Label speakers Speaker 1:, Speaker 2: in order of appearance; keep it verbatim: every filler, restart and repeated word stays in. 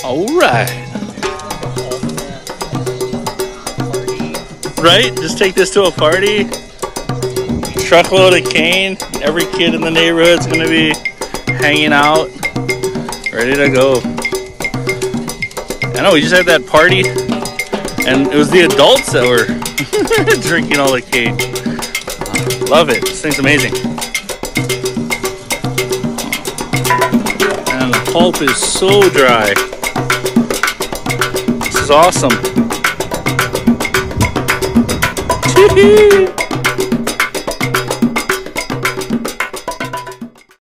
Speaker 1: All right. Right? Just take this to a party. Truckload of cane. Every kid in the neighborhood's gonna be hanging out, ready to go. I know, we just had that party, and it was the adults that were drinking all the cane. Love it. This thing's amazing. And the pulp is so dry. This is awesome.